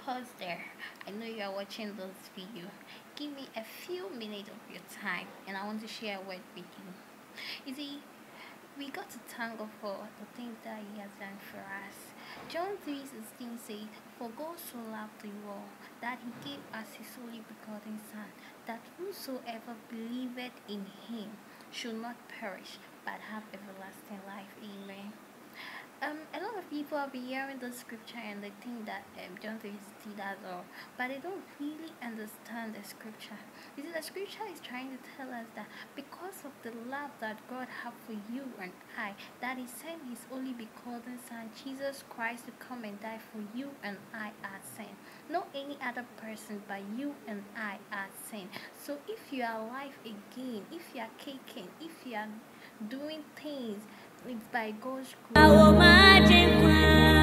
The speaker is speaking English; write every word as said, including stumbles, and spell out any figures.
pause there. I know you are watching this video. Give me a few minutes of your time and I want to share a word with you. You see, we got to thank God for the things that He has done for us. John three sixteen said, "For God so loved the world that He gave us His only begotten Son, that whosoever believeth in Him should not perish but have everlasting life." Amen. Um, a lot of people have been hearing the scripture and they think that um, John three sixteen that's all, but they don't really understand the scripture. You see, the scripture is trying to tell us that because of the love that God has for you and I, that He sent His only begotten Son, Jesus Christ, to come and die for you and I are sin. No any other person but you and I are sin. So if you are alive again, if you are kicking, if you are doing things, it's by God's grace.